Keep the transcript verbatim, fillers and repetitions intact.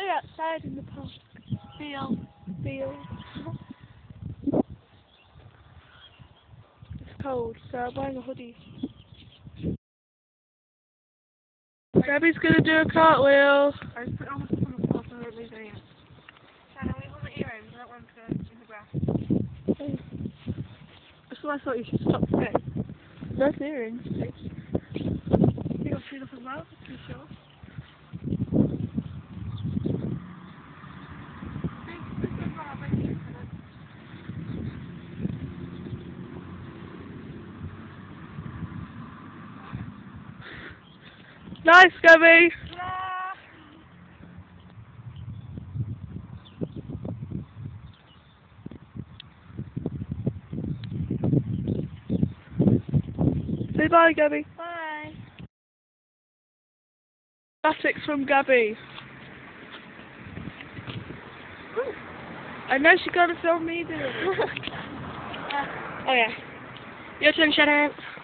outside in the park. Feel. Feel. It's cold, so I'm wearing a hoodie. Gabby's gonna do a cartwheel. I just put it almost on the floor so I don't lose any. Shannon, we want the earrings. I don't want to in the grass. That's why I thought you should stop saying. Nice earrings. You got shoes up as well? You sure? Nice, Gabby. Say bye, Gabby. Bye. Classics from Gabby. I know she's gonna film me doing it. Oh yeah. Your turn, Shannon.